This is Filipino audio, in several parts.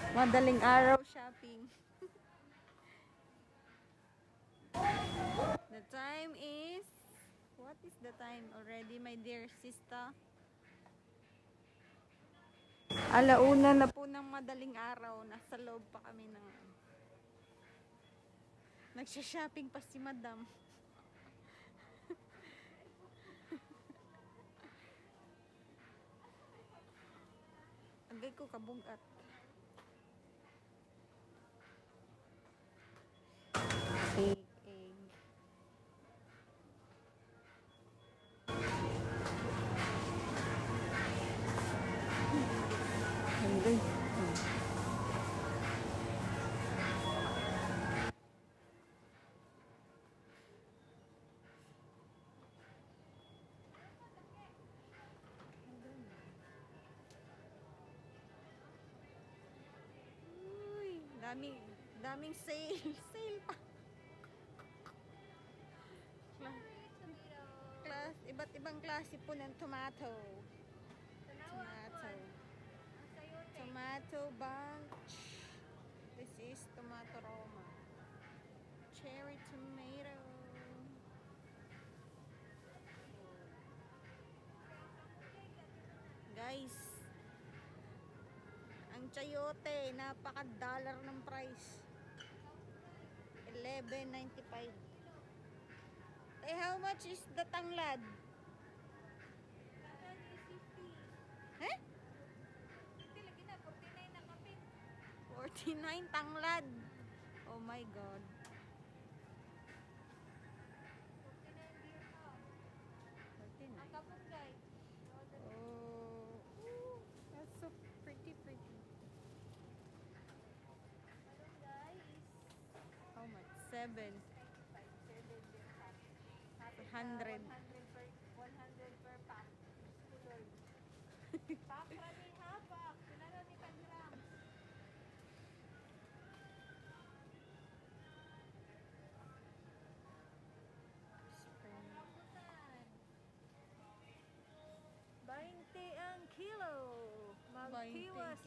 Madaling araw shopping. The time is... What is the time already, my dear sister? Alauna na po ng madaling araw. Nasa loob pa kami ng... Nagsha-shopping pa si madam. Agay ko kabugat. Egg. Hanggang. Uy, daming sale. Sale pa. Iba't ibang klase po ng tomato. Tomato bunch. This is tomato Roma. Cherry tomato. Guys, ang chayote, napaka-dollar ng price. 11.95. Eh, how much is the tanglad? Eh? 49 tanglad. Oh my god. 49. Oh, that's so pretty. How much? 7. 100 per pack. Pack rami hapak. Pinaro ni grams. Bainte ang kilo. Magtiwas.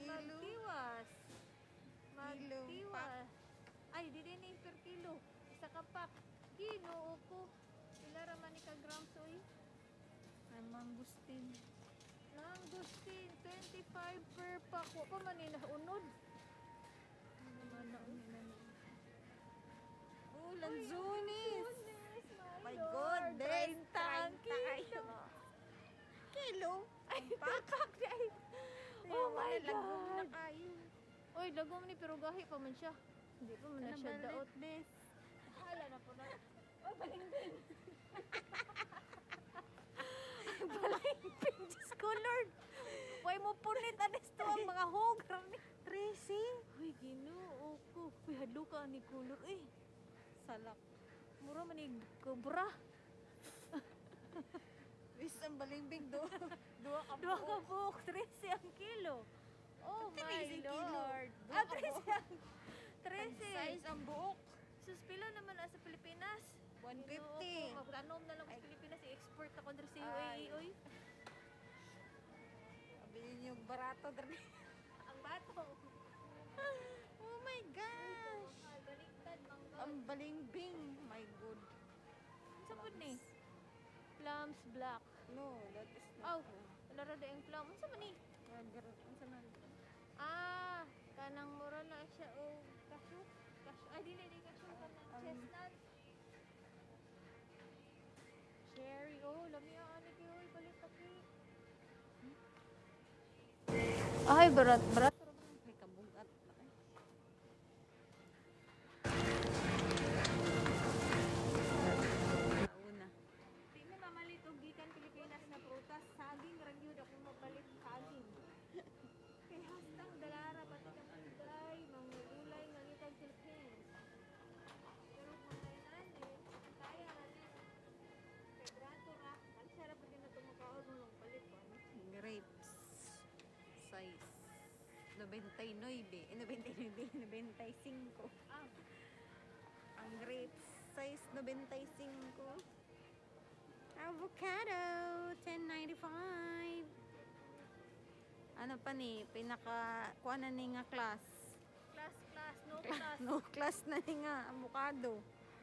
Ay, di din per kilo. Isa ka pack. Ginoo ko. Ilara man ni ka grams oy. Ay, mangustin. 25 per pack. Wa pa man ni naunod. Oh, lanzunis. My God, 30 ang kilo. Kilo? Ay, pack day. Oh my God. Oy, lagom ni pero gahi pa man siya. Hindi pa man na siya daot. Hala na po na. Oy, balingbing. Balingbing. Diyos ko, Lord. Huwag mo punit. Anis to ang mga hogram ni Tracy. Uy, ginoo ko. Uy, hadlo ka ni kulor. Uy, salak. Mura man ni cobra. Is ang balingbing do. Dua ka buok. 13 ang kilo. Oh my Lord. Ah, 13. Size ang buok. Suspila naman sa Pilipinas. 150. Magtanom na lang sa Pilipinas. I-export ako dito sa UAE. Oy. Sabihin niyo barato dito. Ang bato. Oh my gosh. Ang balingbing. My God. Sa po ni? Plums black. No, that is not. Oh, lara da yung plum. Unsa man ni? Unsa man? Ah, kanang mura na siya o cashew. Ay, dili cashew kanang chestnut. Cherry. Oh, lami ang ani kayo. Balik taki. Ay, barat. May kabugat. Saging ragyod ako mapalit saging. Kay hastang dalara pati kamunday, mga gulay nga ngitag Philippines. Pero kung kailan kaya rin. Kay brato ra, ang sarap pa din na tumakaon mo ng palit ba? Grapes size 99, 95. Ang grapes size 95. Avocado, 10.95. Ano pa ni? Kuha na ni nga class. No class na nga, avocado.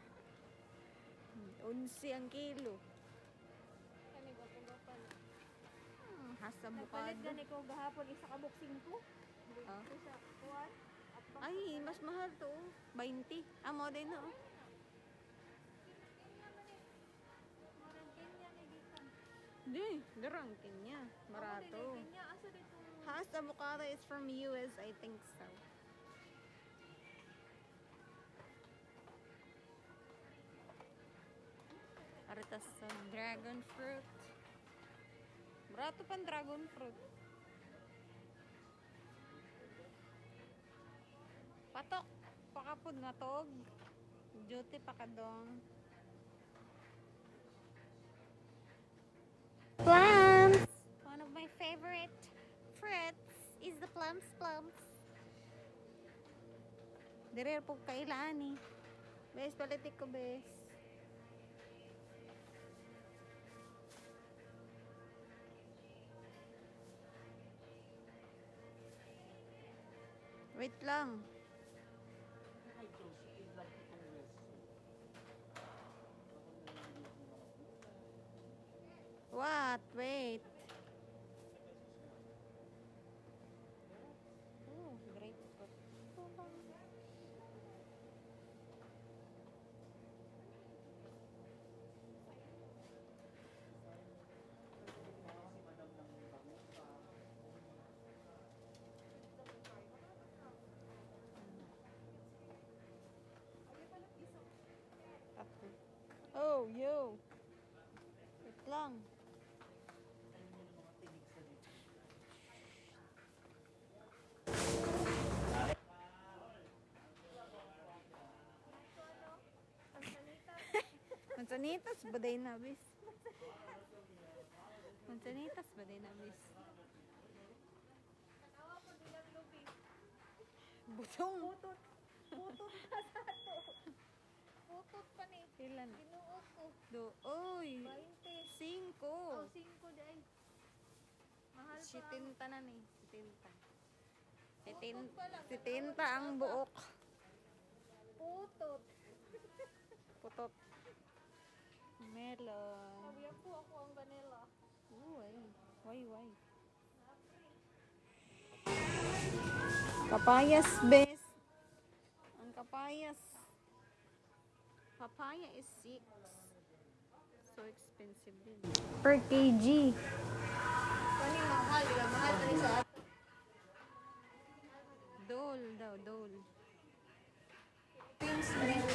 11 ang kilo. Kami gapon-gapon. Has Nagpalit avocado. gani ko gahapon isa ka boxing ko. Ah. Sa kuwan. At bang Ay, mas mahal to. 20. Amo din na. Oh. marang Kenya kay gikan. Di, darang Kenya. Barato. Kenya asa dito. Has avocado is from US, I think so. Aritas dragon fruit. Barato pan dragon fruit. Patok. Pakapod nga tog. Duty pakadong. Plums! One of my favorite fruits is the plums. Dire po kailani. Bes, palitik ko, bes. Wait lang. What? Wait. Oh, grapefruit. Oh, yo. Wait lang. Mansanitas baday na bis. Mansanitas baday na bis. Nakawa po dilang lubi. Butong. Putot pa sa to. Putot pa ni. Ilan? Binuot ko. Oy. 20. 5. Oh, 5 di ay. Mahal pa. Sitinta na ni. Sitinta. Sitinta ang buok. Putot. Putot. Melon. Sabihan po ako ang vanilla. Uy. Why? Papayas, bes. Ang kapayas. Papaya is 6. So expensive din. Per kg. Kani mahal, mahal pa rin sa ato. Dole daw, dole. Pins na rin.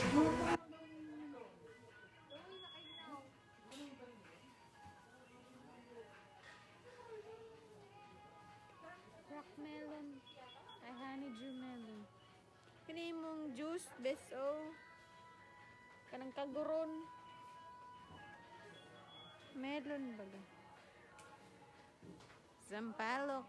Rock melon. Ay, honeydew melon. Kini mong juice, beso. Kanang kaguron. Melon baga. Zampalok.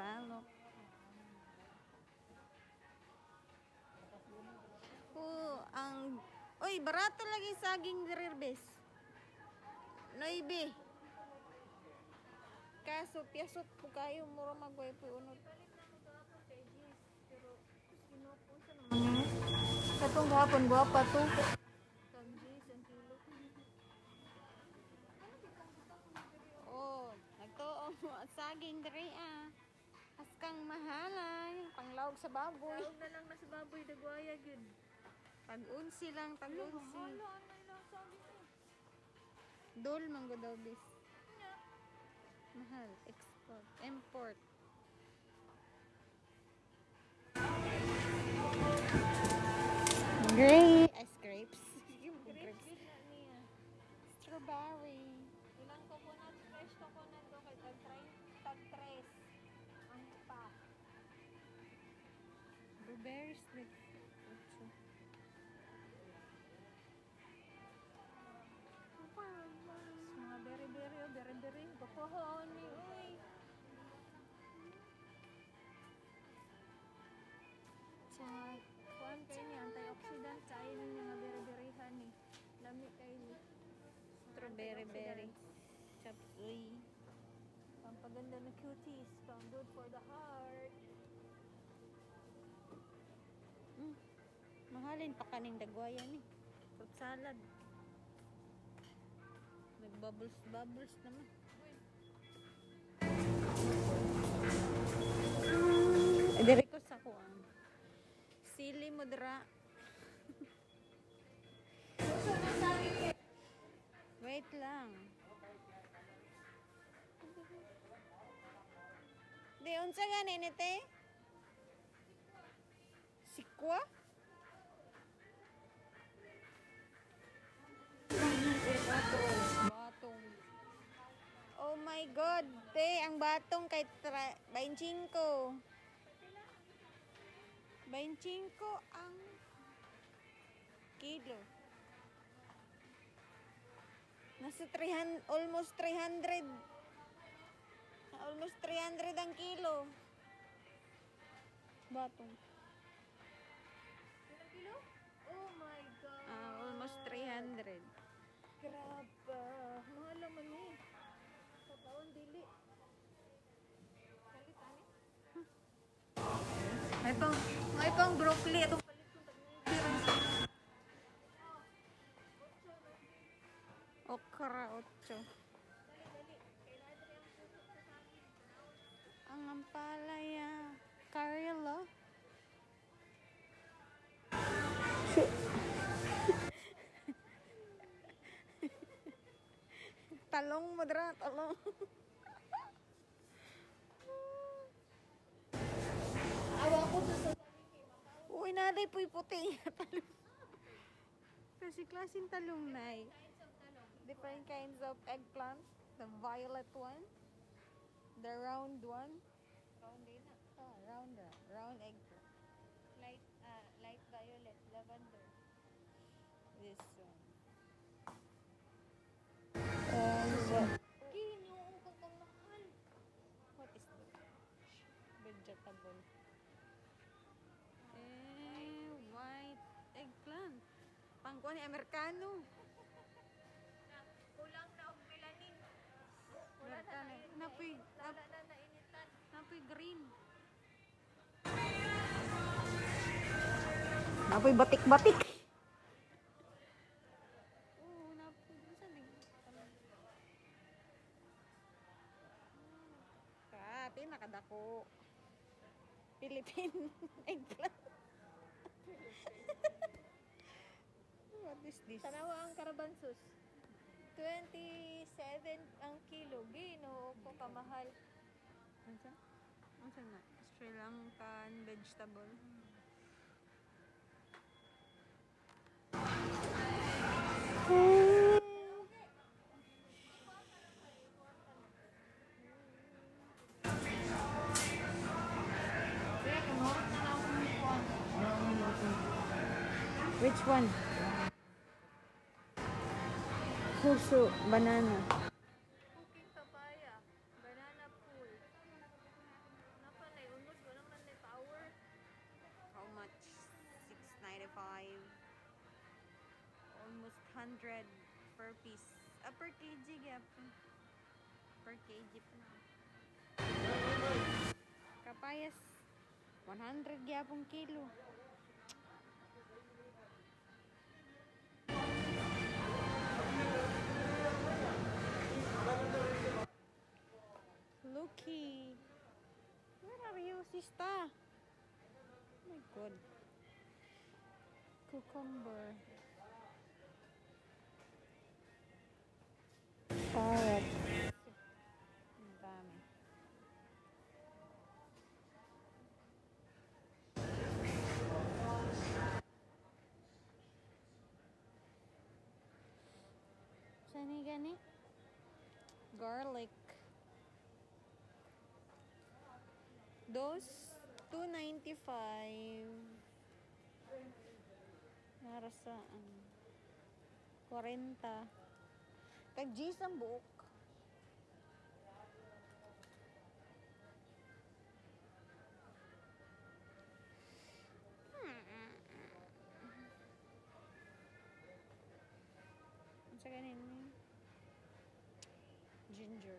Uy, barato lagi saging direrbes. Noibe. Kaso, piyasot po kayo, mura magway po unod. Katong gahapon, guwapa to. Kanjis, ang kilo. Oh, nagtuong mo at saging diri ah. Askang mahalay, panglawag sa baboy. Tawag na lang na sa baboy, dagwaya yun. Tag-unsi lang, tag-unsi. Hala, ano lang sabi ko. Dol manggo daw bis. Mahal, export, import. Grapes. Grapes din na niya. Strawberry. Ilang coconut, fresh coconut ko kay tag-tres. Ang pa. Blueberries with Mga beri-beri, oh, beri-beri. Bakohon ni, uy. chat. Kuhan kayo ni, antioxidant. Kaya ninyo nga beri-berihan ni. Lami kayo ni. Strawberry berry. Chapsuy. Pampaganda na cuties. Pang good for the heart. Halin pa kaning dagwayan eh. Fruit salad. Nag-bubbles naman. Diri ko sa kuan. Sili mo dira. Wait lang. Di unsa gani ni te? Sikwa? Batong. Oh my god, te, ang batong kay 25. 25 ang kilo. Nasa 300, almost 300. Almost 300 ang kilo. Batong. Ilang kilo? Oh my God. Almost 300. Grabe. Mahal naman ni. Sa taon, dili. Kalit, ani? Itong broccoli, itong Palit kong tag-9. okra 8. Dali. Kailangan rin ang puso ko sa amin. Ang ampalaya. Carlo. Talong mo dra, talong. Awa ko doon sa Uy, naday po'y puti. Talong. Kasi klaseng talong na eh. Different kinds of eggplant. The violet one. The round one. round din na. Round eggplant. Light violet, lavender. This one. Ginoo kag pang mahal. What is this? Vegetable. White eggplant. Pangkuan ni Amerikano. Kulang na og melanin. Wala na Amerikano. lala na nainitan. Napoy green. Napoy batik-batik. Oo, napoy. Grabe, nakadako. Philippine eggplant. What is this? Tanawa ang karabansos. 27 ang kilo. Ginoo ko kamahal. Ansa? Ansa na? Sri Lankan vegetable. Which one? Puso, banana. Cooking papaya. Banana pool. Napa na unod wala man na power. How much? $6.95. Almost 100 per piece. Per kg gyapon. Per kg pa na. Kapayas 100 gyapon kilo. Looky. Where are you, sister? Oh my god. Cucumber. Carrot. Ang dami. Saan gani? Garlic. Those $2.95. Narasaan. 40. Tag-G's ang buok. Ang sa ganin ni ginger.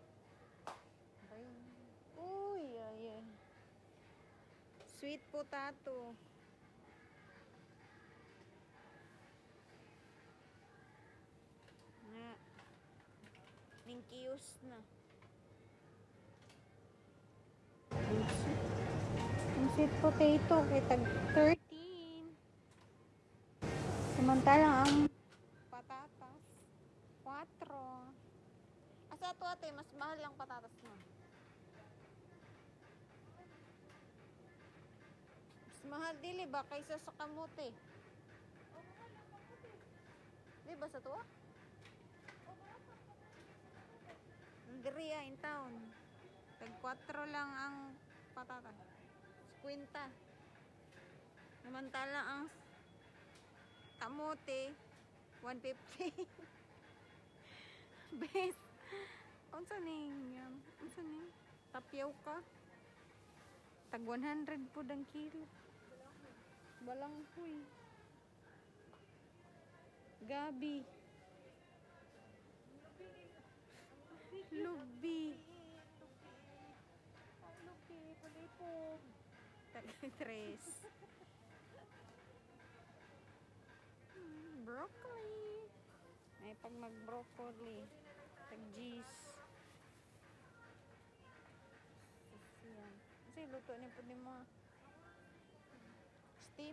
Uy, ay. Sweet potato. reuse na. Yung sweet potato kay tag 13. Samantalang ang patatas 4. Asa to ate, mas mahal lang patatas na. Mas mahal dili ba kaysa sa kamote? Di ba sa tuwa? Diriya in town. Tag 4 lang ang patatas. 50. Samantalang ang kamote 150. Best. Unsa ning unsa ning tapioca? Tag 100 po ang kilo. Balanghoy. Gabi. Lubi. Ang lupi, palito. Tag 3. Broccoli. May pag mag-broccoli. Tag G's. Yan. Kasi luto niya po din mga steam.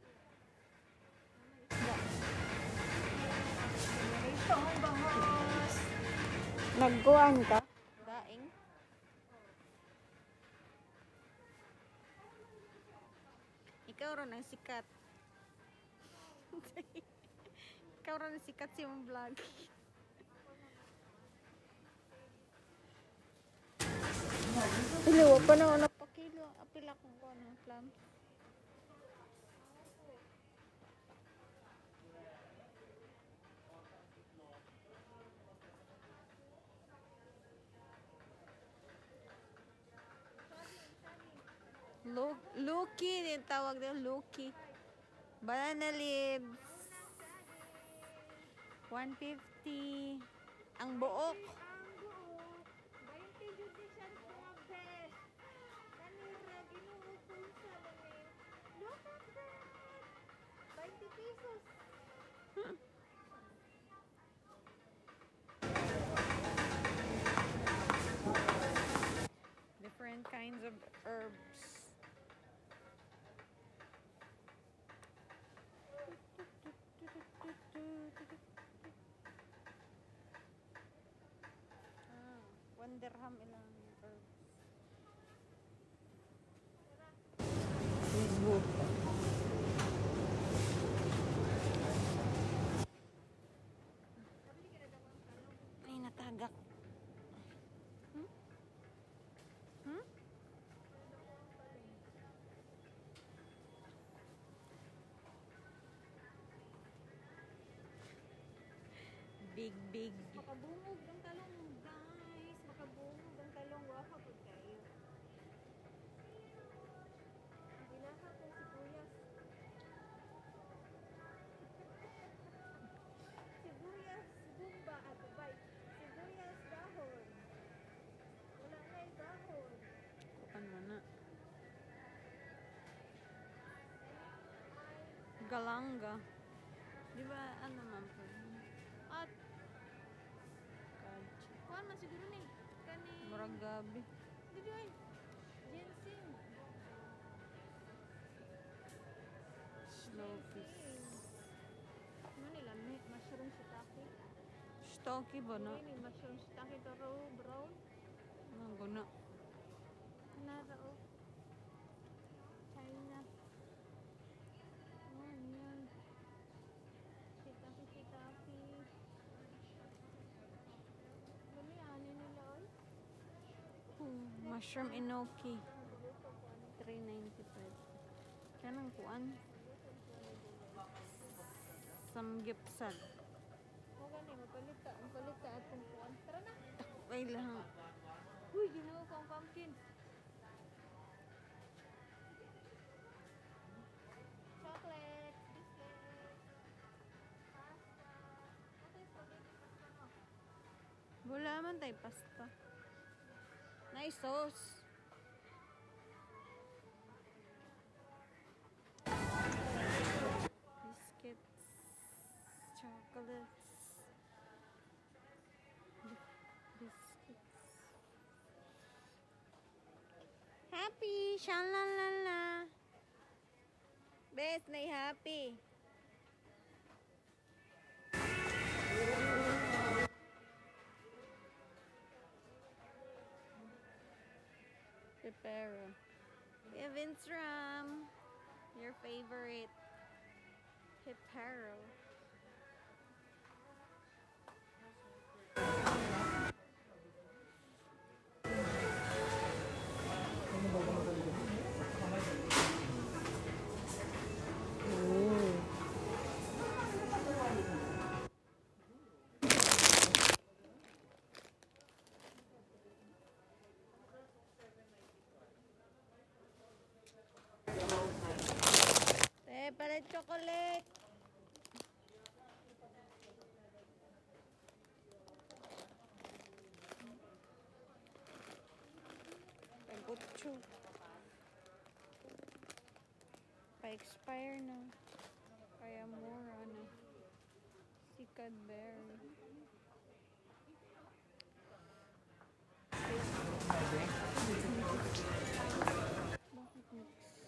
Ito ang bangos. Nagkuhan ka? Daing. Ikaw ron ang sikat. Ikaw ron ang sikat sa mong vlog. Pilo, pa na ano pa kilo. Apila kong ko ng plum. Luki din tawag din, Luki. Banana leaves 150. Ang buok Ang buo. 20 judicial progress. Kanira, ginuupol sa lamin. Look at that. 20 pesos. different kinds of herbs. Ah, 1 dirham ilang herbs. Facebook. Ay, natagak. Hmm? Hmm? Big. Makabungog ang talong, guys. Makabungog ang talong. Waka po kayo. Ginaka ko sibuyas. Sibuyas, bumba at bay. Sibuyas dahon. Wala na yung dahon. Kuan mo na. Galanga. Di ba, ano man po? At, Kachi. kuhan man siguro ni. Kani. Murag gabi. Dito ay. Ginseng. Slow fish. Ano nila? Mushroom shiitake. Stocky ba na? Ini mushroom shiitake taro brown. Ang guna. Nara o. China. Yan. Shiitake. Gani, ano nila oy? Mushroom enoki. 395. Kanang kuan. Samgipsal. O gani, mapalita. Ang palita atong kuan. Tara na. Ay lang. Uy, ginawa ko ang pumpkin. Chocolate. Biscuit. Pasta. Ano yung spaghetti pasta mo? Wala man tayo pasta. Nice sauce. Biscuits. Chocolates. Happy! Shalalala! Best na happy! Pepero. Kevin's Ram. Your favorite. Pepero. Palit chocolate. Pagutso. Pa-expire na. Kaya mura na. Si Cadbury. Bakit mix?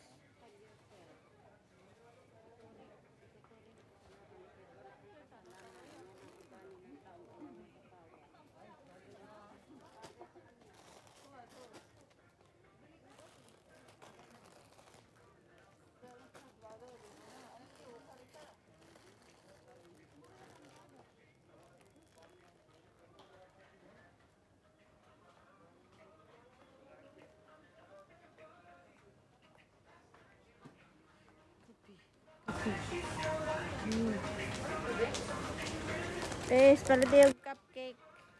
Guys, palit yung cupcake.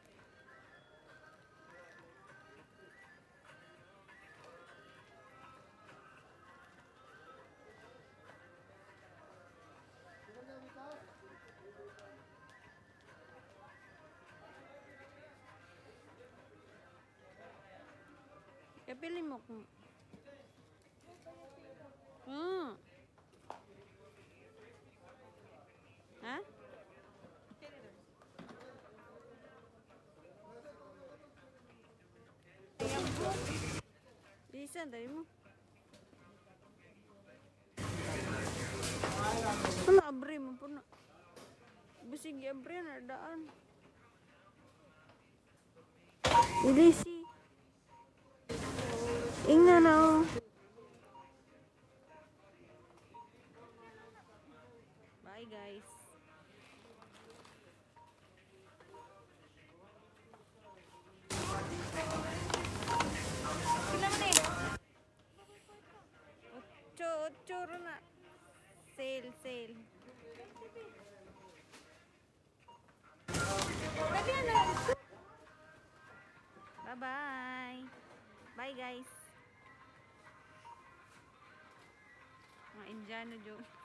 Kapili mo kung ha? Bisa, dali mo. Ano, abri mo po na. Bisig abri na daan. Ilisi. Ingnan na oh. Bye guys. Kailan mo na eh? 8 na. Sale, sale. Bye-bye. Bye guys. Mga Indiano joke.